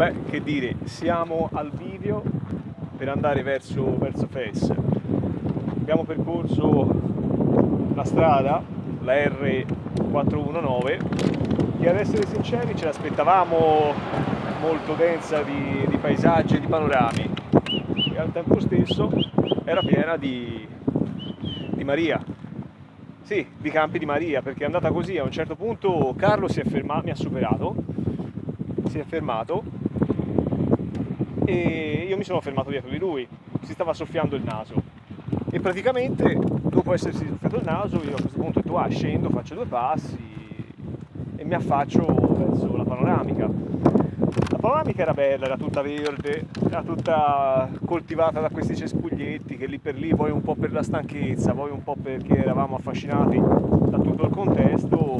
Beh, che dire, siamo al bivio per andare verso Fes. Abbiamo percorso la strada, la R419, che ad essere sinceri ce l'aspettavamo molto densa di paesaggi e di panorami, e al tempo stesso era piena di Maria. Sì, di campi di Maria, perché è andata così. A un certo punto Carlo si è fermato, mi ha superato, si è fermato e io mi sono fermato dietro di lui. Si stava soffiando il naso e praticamente dopo essersi soffiato il naso io a questo punto ho detto scendo, faccio due passi e mi affaccio verso la panoramica. La panoramica era bella, era tutta verde, era tutta coltivata da questi cespuglietti che lì per lì, poi un po' per la stanchezza, poi un po' perché eravamo affascinati da tutto il contesto,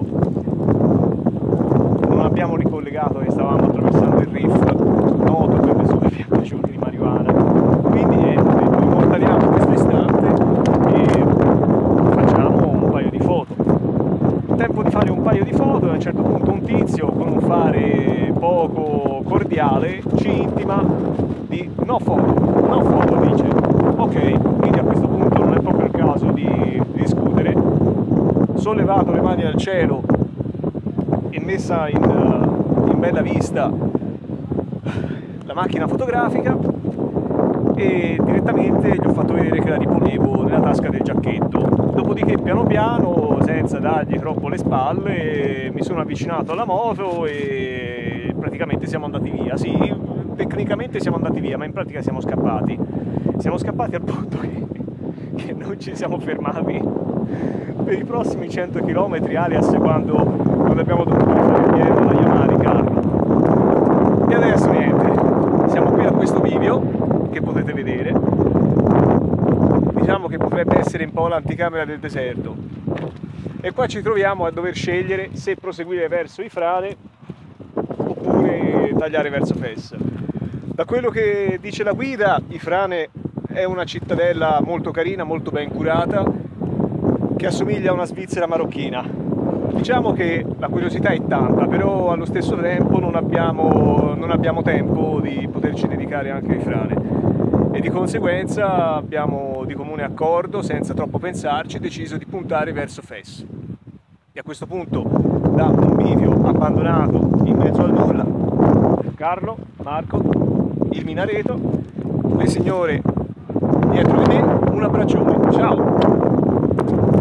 non abbiamo ricollegato che stavamo attraversando il Rif, noto per le sue piantagioni di marijuana. Quindi niente, immortaliamo questo istante e facciamo un paio di foto. Tempo di fare un paio di foto e a un certo punto un tizio con un fare poco cordiale ci intima di no foto dice. Ok, quindi a questo punto non è proprio il caso di discutere. Sollevato le mani al cielo e messa in bella vista la macchina fotografica e direttamente gli ho fatto vedere che la riponevo nella tasca del giacchetto. Dopodiché piano piano, senza dargli troppo le spalle, mi sono avvicinato alla moto e praticamente siamo andati via. Sì, tecnicamente siamo andati via, ma in pratica siamo scappati. Siamo scappati al punto che non ci siamo fermati per i prossimi 100 km, alias quando abbiamo dovuto fare pieno alla Yamaha di Carlo. E adesso niente, siamo qui a questo bivio che potete vedere. Diciamo che potrebbe essere un po' l'anticamera del deserto e qua ci troviamo a dover scegliere se proseguire verso i frane oppure tagliare verso Fes. Da quello che dice la guida, Ifrane è una cittadella molto carina, molto ben curata, che assomiglia a una Svizzera marocchina. Diciamo che la curiosità è tanta, però allo stesso tempo non abbiamo tempo di poterci dedicare anche ai frane. E di conseguenza abbiamo di comune accordo, senza troppo pensarci, deciso di puntare verso Fes. E a questo punto, da un bivio abbandonato in mezzo al nulla, Carlo, Marco, il minareto, le signore dietro di me, un abbraccione, ciao!